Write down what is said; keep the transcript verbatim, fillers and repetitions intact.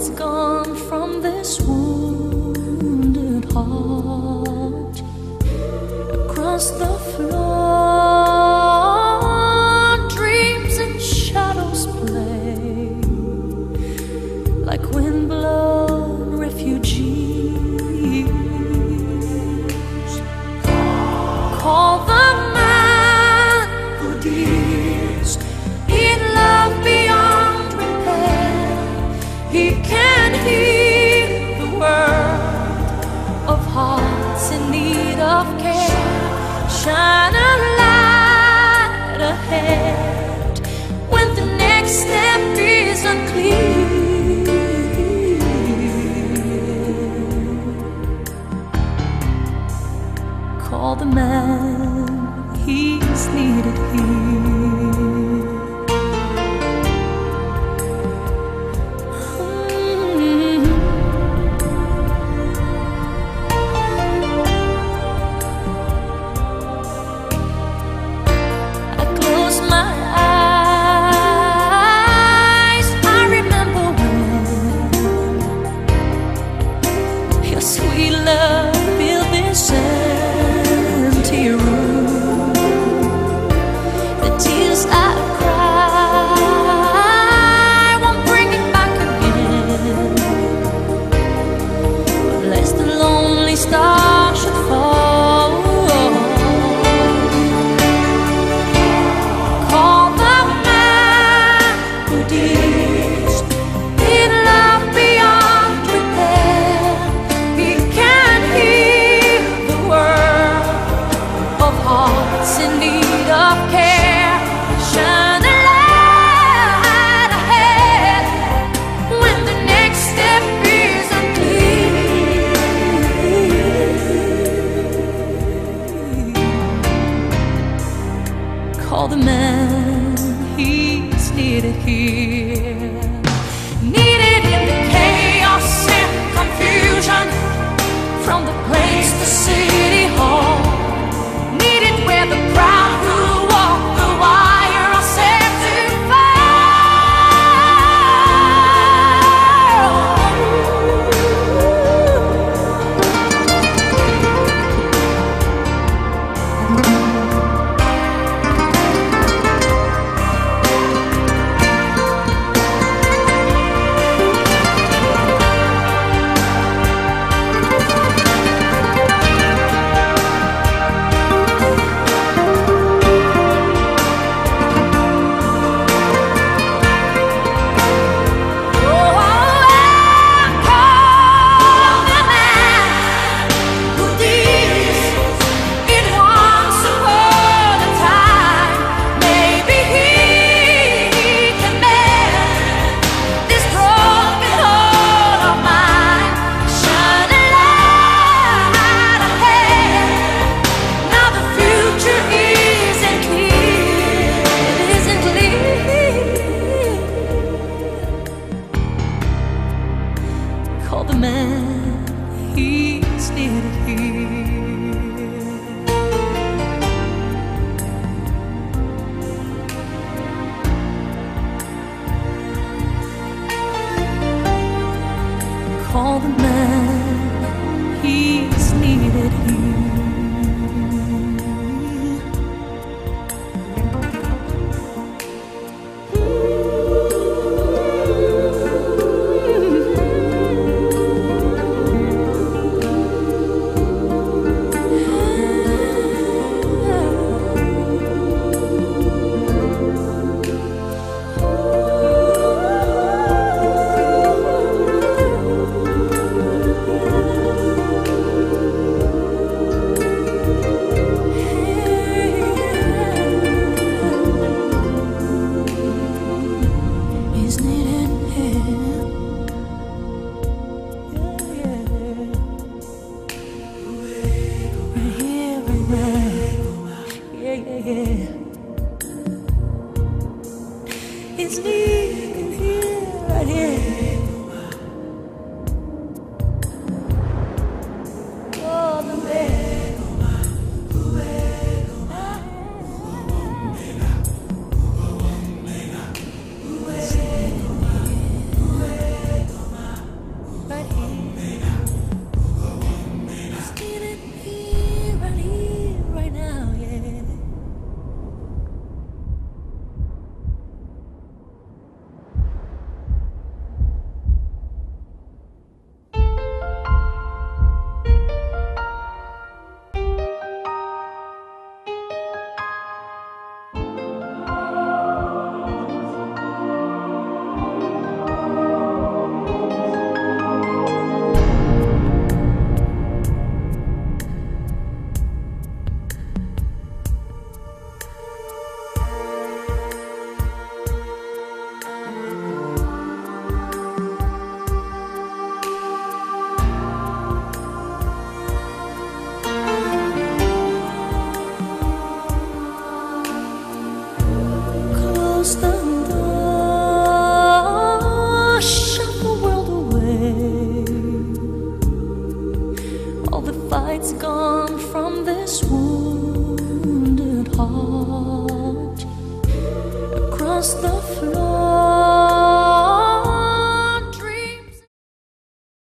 it's gone from this wounded heart. Across the floor, dreams and shadows play like wind-blown refugees. Call the man who deals in love beyond repair. He can heal the world of hearts in need of care. Shine a light ahead when the next step is unclear. Call the man, he's needed here. Sweet love filled this empty room. The tears I cry won't bring it back again, unless the lonely star should fall. Call the man who deals in love beyond repair. Hearts in need of care. Shine a light ahead when the next step is unclear. Call the man, he's needed here. Needed in the chaos and confusion, from the place to city hall. Where the proud who walk the wire are set to call the man, he's needed here. Call the man, he's needed here. It's needed here, right here.